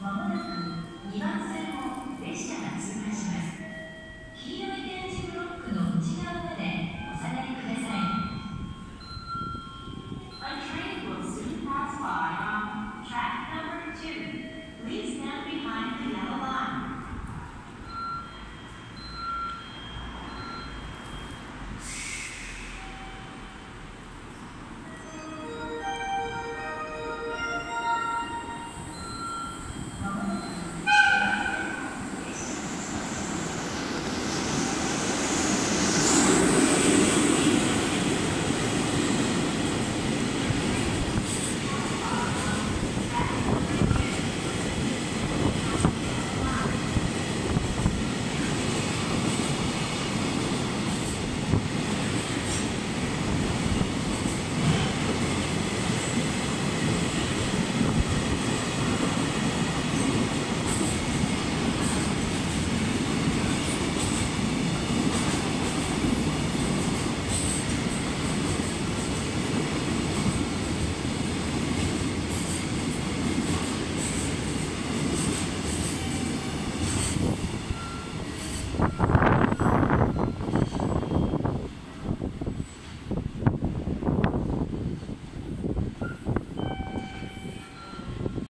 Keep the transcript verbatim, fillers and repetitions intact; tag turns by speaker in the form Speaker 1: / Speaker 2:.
Speaker 1: まもなくにばん線を列車が通過します。黄色い点字ブロックの内側までお下がりください。A train will soon pass by on track number two. Please stand behind the yellow line.